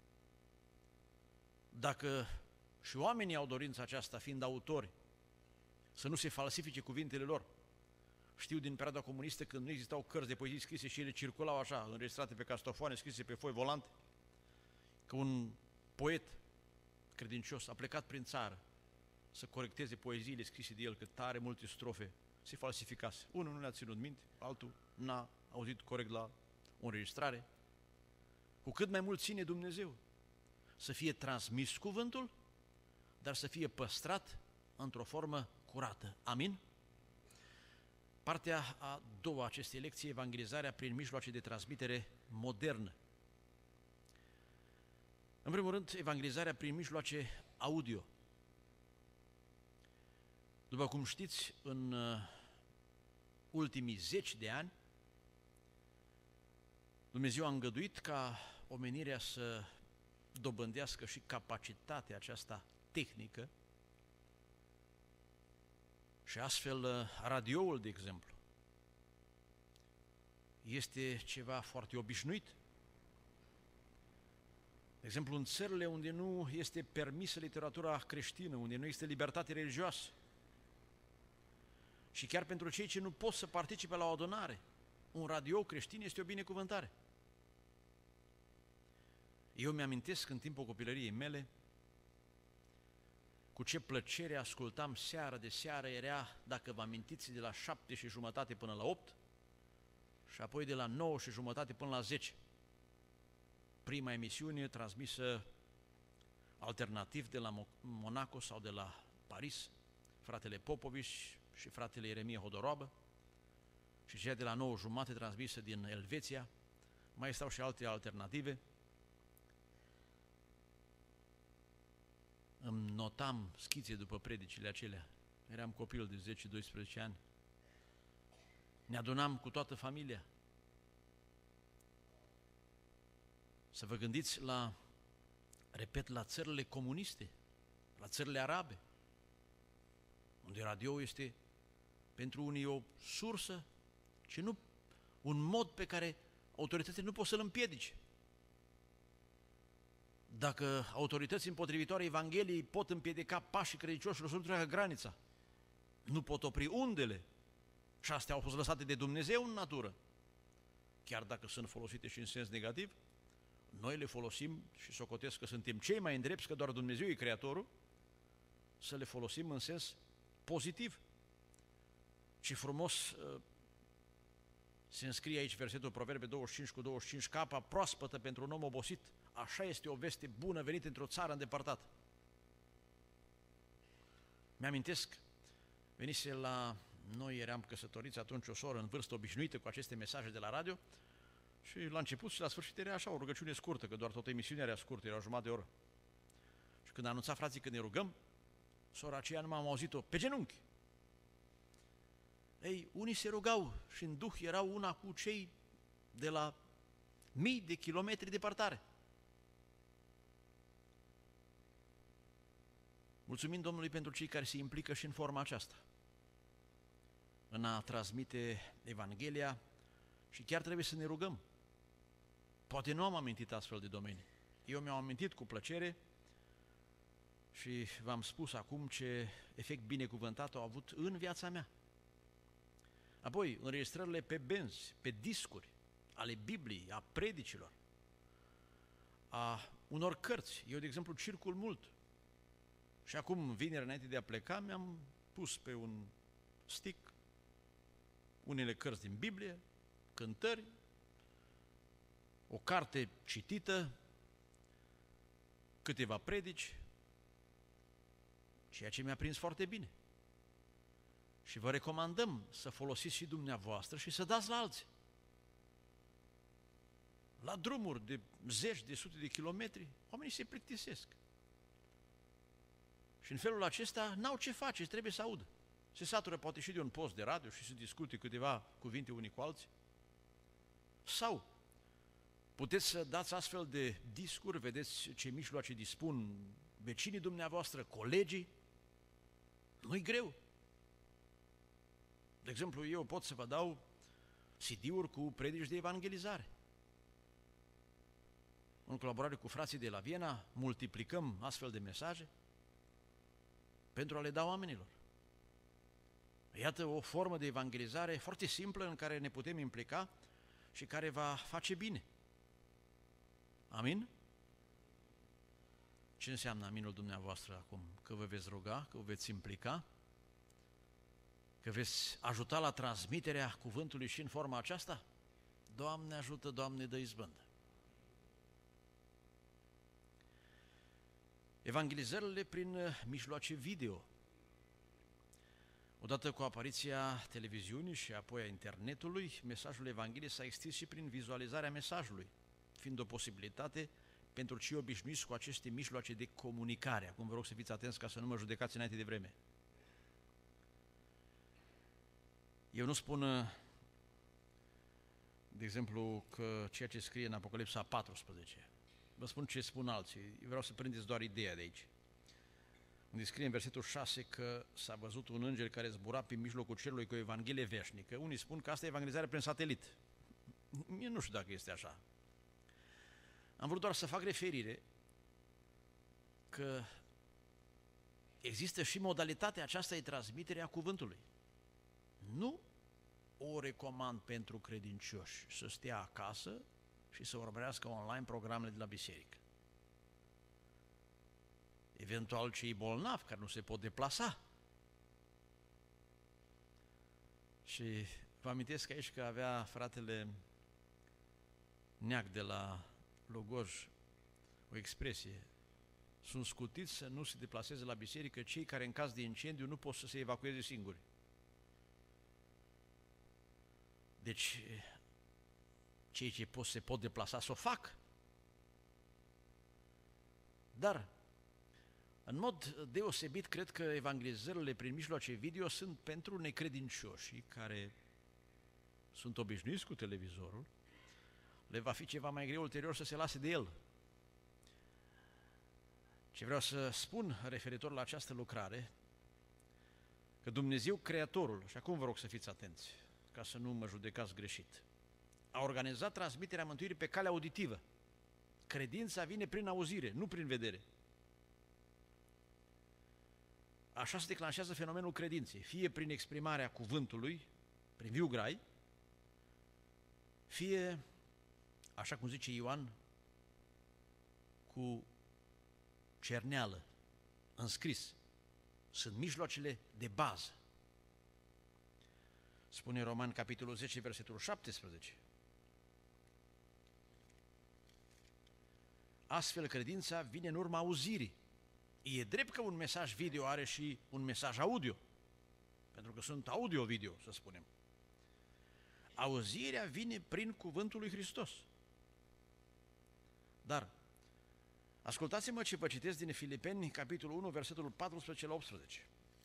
Dacă și oamenii au dorința aceasta, fiind autori, să nu se falsifice cuvintele lor. Știu din perioada comunistă, când nu existau cărți de poezii scrise și ele circulau așa, înregistrate pe castofoane, scrise pe foi volante, că un poet credincios a plecat prin țară să corecteze poeziile scrise de el, că tare multe strofe se falsificase. Unul nu le-a ținut minte, altul n-a auzit corect la o înregistrare. Cu cât mai mult ține Dumnezeu să fie transmis cuvântul, dar să fie păstrat într-o formă curată. Amin? Partea a doua acestei lecții, evangelizarea prin mijloace de transmitere modernă. În primul rând, evangelizarea prin mijloace audio. După cum știți, în ultimii 10 de ani, Dumnezeu a îngăduit ca omenirea să dobândească și capacitatea aceasta tehnică și astfel radioul, de exemplu, este ceva foarte obișnuit. De exemplu, în țările unde nu este permisă literatura creștină, unde nu este libertate religioasă, și chiar pentru cei ce nu pot să participe la o adunare, un radio creștin este o binecuvântare. Eu mi-amintesc în timpul copilăriei mele cu ce plăcere ascultam seară de seară, era, dacă vă amintiți, de la 7:30 până la 8 și apoi de la 9:30 până la 10. Prima emisiune transmisă alternativ de la Monaco sau de la Paris, fratele Popovici și fratele Ieremie Hodoroabă, și cea de la 9:30 transmisă din Elveția. Mai stau și alte alternative. Îmi notam schițe după predicile acelea. Eram copil de 10-12 ani. Ne adunam cu toată familia. Să vă gândiți la, repet, la țările comuniste, la țările arabe, unde radio este pentru unii o sursă, un mod pe care autoritățile nu pot să-l împiedice. Dacă autorități împotrivitoare Evangheliei pot împiedica pașii credincioșilor să treacă granița, nu pot opri undele, și astea au fost lăsate de Dumnezeu în natură, chiar dacă sunt folosite și în sens negativ, noi le folosim și socotesc că suntem cei mai îndrepți, că doar Dumnezeu e Creatorul, să le folosim în sens pozitiv. Ce frumos se înscrie aici versetul Proverbe 25:25, capa proaspătă pentru un om obosit, așa este o veste bună venită într-o țară îndepărtată. Mi-amintesc, venise la noi, eram căsătoriți atunci, o soră în vârstă obișnuită cu aceste mesaje de la radio, și la început și la sfârșit era așa, o rugăciune scurtă, că doar toată emisiunea era scurtă, era o jumătate de oră. Și când a anunțat frații că ne rugăm, sora aceea nu m-am auzit-o pe genunchi. Ei, unii se rugau și în duh erau una cu cei de la mii de kilometri departare. Mulțumim Domnului pentru cei care se implică și în forma aceasta, în a transmite Evanghelia, și chiar trebuie să ne rugăm. Poate nu am amintit astfel de domenii. Eu mi-am amintit cu plăcere și v-am spus acum ce efect binecuvântat au avut în viața mea. Apoi, înregistrările pe benzi, pe discuri, ale Bibliei, a predicilor, a unor cărți. Eu, de exemplu, circul mult. Și acum, vineri, înainte de a pleca, mi-am pus pe un stick unele cărți din Biblie, cântări, o carte citită, câteva predici, ceea ce mi-a prins foarte bine. Și vă recomandăm să folosiți și dumneavoastră și să dați la alții. La drumuri de zeci, de sute de kilometri, oamenii se plictisesc. Și în felul acesta n-au ce face, trebuie să audă. Se satură poate și de un post de radio și se discute câteva cuvinte unii cu alții. Sau puteți să dați astfel de discuri, vedeți ce mijloace dispun vecinii dumneavoastră, colegii. Nu-i greu. De exemplu, eu pot să vă dau CD-uri cu predici de evangelizare. În colaborare cu frații de la Viena, multiplicăm astfel de mesaje pentru a le da oamenilor. Iată o formă de evangelizare foarte simplă în care ne putem implica și care va face bine. Amin? Ce înseamnă aminul dumneavoastră acum? Că vă veți ruga, că vă veți implica, că veți ajuta la transmiterea cuvântului și în forma aceasta? Doamne ajută, Doamne dă izbândă! Evangelizările prin mijloace video. Odată cu apariția televiziunii și apoi a internetului, mesajul Evangheliei s-a extins și prin vizualizarea mesajului, fiind o posibilitate pentru cei obișnuiți cu aceste mijloace de comunicare. Acum vă rog să fiți atenți ca să nu mă judecați înainte de vreme. Eu nu spun, de exemplu, că ceea ce scrie în Apocalipsa 14. Vă spun ce spun alții. Eu vreau să prindeți doar ideea de aici. Unde scrie în versetul 6 că s-a văzut un înger care zbura pe mijlocul cerului cu o evanghelie veșnică. Unii spun că asta e evangelizare prin satelit. Eu nu știu dacă este așa. Am vrut doar să fac referire că există și modalitatea aceasta de transmitere a cuvântului. Nu o recomand pentru credincioși să stea acasă și să urmărească online programele de la biserică. Eventual cei bolnavi care nu se pot deplasa. Și vă amintesc aici că avea fratele Neac de la Lugoj o expresie: sunt scutiți să nu se deplaseze la biserică cei care în caz de incendiu nu pot să se evacueze singuri. Deci, cei ce se pot deplasa să o fac. Dar, în mod deosebit, cred că evangelizările prin mijloace video sunt pentru necredincioși care sunt obișnuiți cu televizorul. Le va fi ceva mai greu ulterior să se lase de el. Ce vreau să spun referitor la această lucrare, că Dumnezeu Creatorul, și acum vă rog să fiți atenți, ca să nu mă judecați greșit, a organizat transmiterea mântuirii pe calea auditivă. Credința vine prin auzire, nu prin vedere. Așa se declanșează fenomenul credinței, fie prin exprimarea cuvântului, prin viu grai, fie, așa cum zice Ioan, cu cerneală, înscris. Sunt mijloacele de bază. Spune Roman, capitolul 10, versetul 17. Astfel, credința vine în urma auzirii. E drept că un mesaj video are și un mesaj audio, pentru că sunt audio-video, să spunem. Auzirea vine prin cuvântul lui Hristos. Dar, ascultați-mă ce vă citesc din Filipeni, capitolul 1, versetul 14 la 18.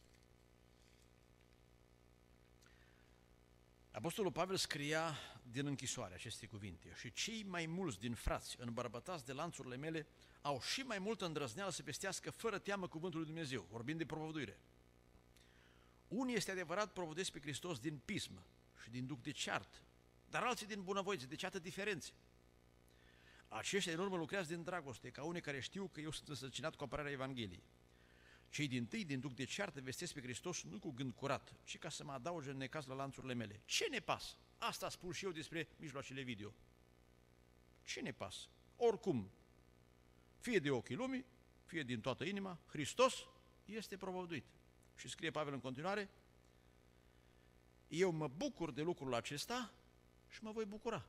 Apostolul Pavel scria din închisoare aceste cuvinte: și cei mai mulți din frați, îmbărbătați de lanțurile mele, au și mai multă îndrăzneală să vestească fără teamă cuvântul lui Dumnezeu, vorbind de propovăduire. Unii, este adevărat, propovăduiesc pe Hristos din pismă și din duc de ceartă, dar alții din bunăvoință, de ce atât diferențe? Aceștia, în urmă, lucrează din dragoste, ca unii care știu că eu sunt însărcinat cu apărarea Evangheliei. Cei dintâi, din duc de ceartă, vestesc pe Hristos nu cu gând curat, ci ca să mă adauge în necaz la lanțurile mele. Ce ne pasă? Asta spun și eu despre mijloacele video. Ce ne pasă? Oricum, fie de ochii lumii, fie din toată inima, Hristos este propovăduit. Și scrie Pavel în continuare: eu mă bucur de lucrul acesta și mă voi bucura.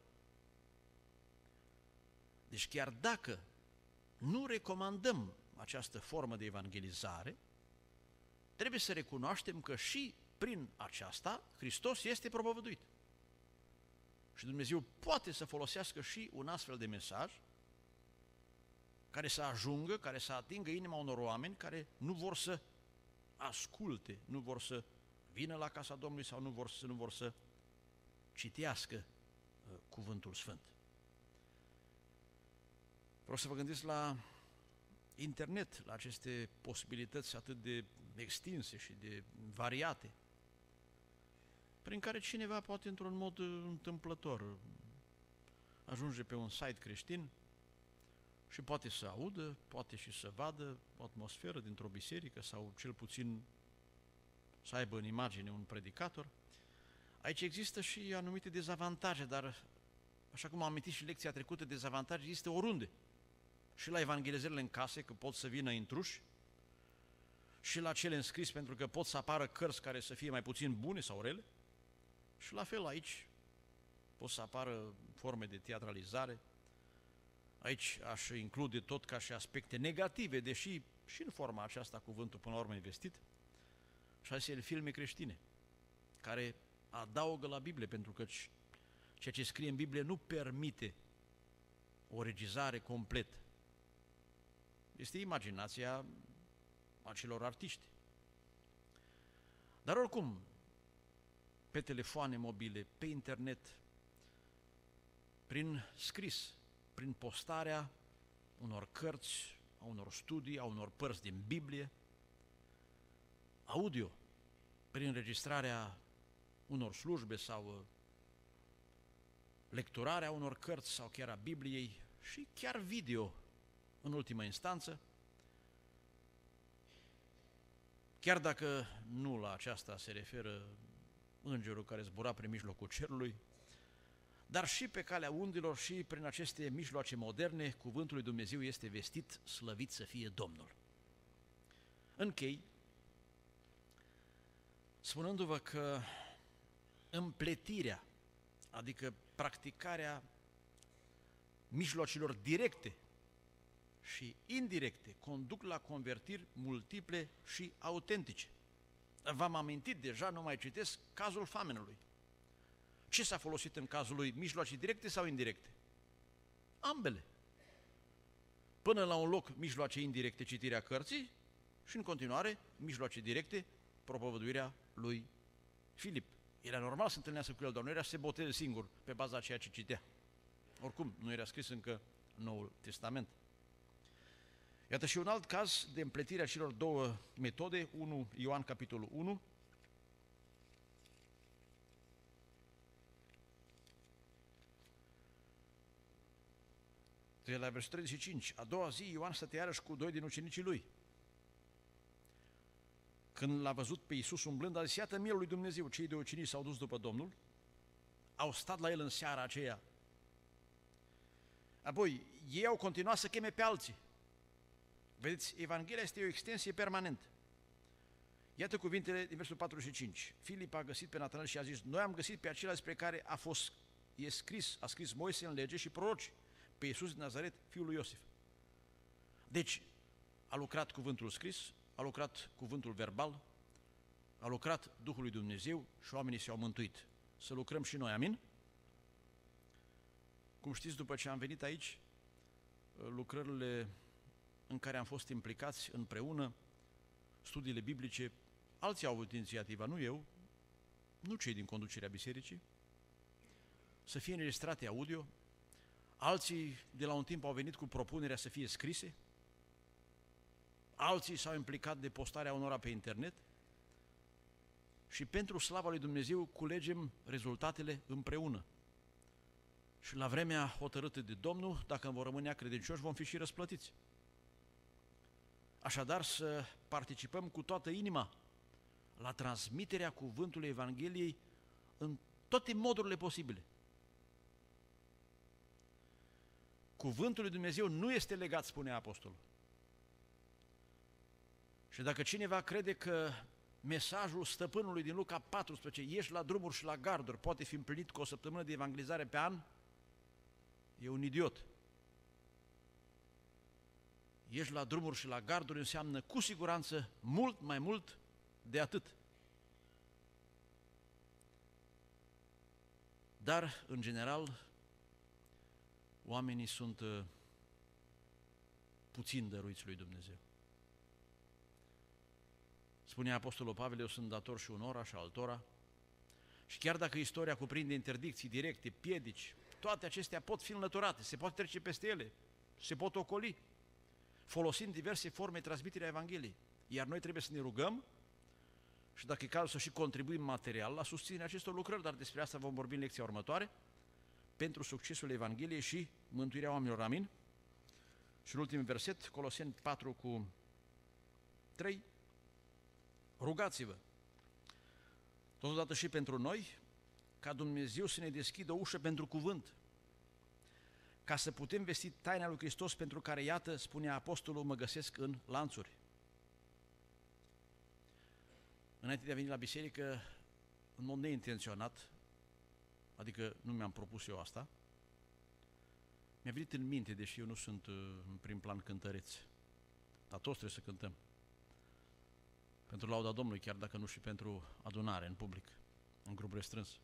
Deci chiar dacă nu recomandăm această formă de evangelizare, trebuie să recunoaștem că și prin aceasta Hristos este propovăduit. Și Dumnezeu poate să folosească și un astfel de mesaj care să ajungă, care să atingă inima unor oameni care nu vor să asculte, nu vor să vină la casa Domnului sau nu vor să citească Cuvântul Sfânt. Vreau să vă gândiți la internet, la aceste posibilități atât de extinse și de variate, prin care cineva poate într-un mod întâmplător ajunge pe un site creștin și poate să audă, poate și să vadă o atmosferă dintr-o biserică sau cel puțin să aibă în imagine un predicator. Aici există și anumite dezavantaje, dar așa cum am amintit și lecția trecută, dezavantaje există oriunde. Și la evangelizările în case, că pot să vină intruși, și la cele înscris, pentru că pot să apară cărți care să fie mai puțin bune sau rele, și la fel aici pot să apară forme de teatralizare. Aici aș include tot ca și aspecte negative, deși și în forma aceasta cuvântul până la urmă investit, și astea filme creștine, care adaugă la Biblie, pentru că ceea ce scrie în Biblie nu permite o regizare completă. Este imaginația acelor artiști. Dar oricum, pe telefoane mobile, pe internet, prin scris, prin postarea unor cărți, a unor studii, a unor părți din Biblie, audio, prin înregistrarea unor slujbe sau lecturarea unor cărți sau chiar a Bibliei și chiar video, în ultima instanță, Chiar dacă nu la aceasta se referă îngerul care zbura prin mijlocul cerului, dar și pe calea undilor și prin aceste mijloace moderne, cuvântul lui Dumnezeu este vestit, slăvit să fie Domnul. Închei spunându-vă că împletirea, adică practicarea mijloacelor directe și indirecte, conduc la convertiri multiple și autentice. V-am amintit deja, nu mai citesc, cazul famenului. Ce s-a folosit în cazul lui? Mijloace directe sau indirecte? Ambele. Până la un loc, mijloace indirecte, citirea cărții și în continuare, mijloace directe, propovăduirea lui Filip. Era normal să întâlnească cu el, dar nu era să se boteze singur pe baza a ceea ce citea. Oricum, nu era scris încă Noul Testament. Iată și un alt caz de împletire a celor două metode, 1 Ioan capitolul 1, de la versetul 35. A doua zi Ioan stătea iarăși cu doi din ucenicii lui. Când l-a văzut pe Iisus umblând, a zis: iată mielul lui Dumnezeu. Cei doi ucenici s-au dus după Domnul, au stat la el în seara aceea. Apoi, ei au continuat să cheme pe alții. Vedeți, Evanghelia este o extensie permanentă. Iată cuvintele din versul 45. Filip a găsit pe Natanael și a zis: noi am găsit pe acela despre care a scris Moise în lege și proroci, pe Iisus din Nazaret, fiul lui Iosif. Deci, a lucrat cuvântul scris, a lucrat cuvântul verbal, a lucrat Duhul lui Dumnezeu și oamenii s-au mântuit. Să lucrăm și noi, amin? Cum știți, după ce am venit aici, lucrările în care am fost implicați împreună, studiile biblice, alții au avut inițiativa, nu eu, nu cei din conducerea bisericii, să fie înregistrate audio, alții de la un timp au venit cu propunerea să fie scrise, alții s-au implicat de postarea unora pe internet și pentru slava lui Dumnezeu culegem rezultatele împreună. Și la vremea hotărâtă de Domnul, dacă vor rămâne credincioși, vom fi și răsplătiți. Așadar, să participăm cu toată inima la transmiterea cuvântului Evangheliei în toate modurile posibile. Cuvântul lui Dumnezeu nu este legat, spune apostolul. Și dacă cineva crede că mesajul stăpânului din Luca 14, ieși la drumuri și la garduri, poate fi împlinit cu o săptămână de evangelizare pe an, e un idiot. Ieși la drumuri și la garduri înseamnă cu siguranță mult mai mult de atât. Dar, în general, oamenii sunt puțin dăruiți lui Dumnezeu. Spune apostolul Pavel: eu sunt dator și unora și altora. Și chiar dacă istoria cuprinde interdicții directe, piedici, toate acestea pot fi înlăturate, se poate trece peste ele, se pot ocoli, folosind diverse forme de transmitere a Evangheliei. Iar noi trebuie să ne rugăm și, dacă e cazul, să și contribuim material la susținerea acestor lucrări, dar despre asta vom vorbi în lecția următoare, pentru succesul Evangheliei și mântuirea oamenilor. Amin? Și în ultimul verset, Coloseni 4:3, rugați-vă totodată și pentru noi, ca Dumnezeu să ne deschidă o ușă pentru cuvânt, ca să putem vesti taina lui Hristos, pentru care, iată, spune apostolul, mă găsesc în lanțuri. Înainte de a veni la biserică, în mod neintenționat, adică nu mi-am propus eu asta, mi-a venit în minte, deși eu nu sunt în prim plan cântăreț, dar toți trebuie să cântăm. Pentru lauda Domnului, chiar dacă nu și pentru adunare, în public, în grup restrâns.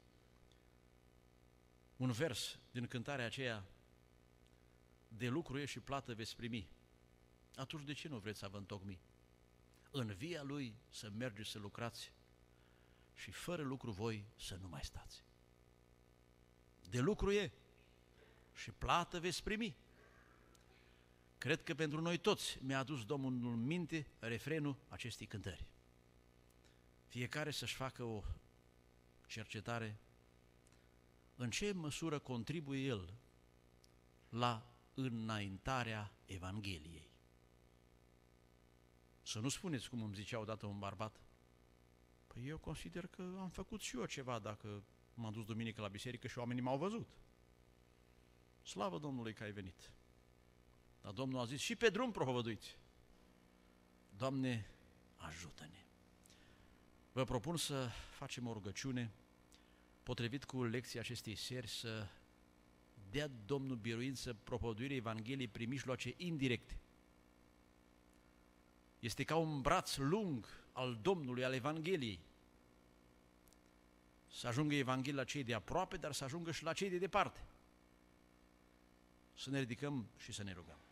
Un vers din cântarea aceea: de lucru e și plată veți primi. Atunci de ce nu vreți să vă întocmi? În via Lui să mergeți să lucrați și fără lucru voi să nu mai stați. De lucru e și plată veți primi. Cred că pentru noi toți mi-a adus Domnul în minte refrenul acestei cântări. Fiecare să-și facă o cercetare în ce măsură contribuie el la înaintarea Evangheliei. Să nu spuneți, cum îmi zicea odată un bărbat, păi eu consider că am făcut și eu ceva dacă m-am dus duminică la biserică și oamenii m-au văzut. Slavă Domnului că ai venit. Dar Domnul a zis, și pe drum propovăduiți. Doamne, ajută-ne! Vă propun să facem o rugăciune potrivit cu lecția acestei seri, să dea Domnul biruință propovăduirii Evangheliei prin mijloace indirecte. Este ca un braț lung al Domnului, al Evangheliei. Să ajungă Evanghelia la cei de aproape, dar să ajungă și la cei de departe. Să ne ridicăm și să ne rugăm.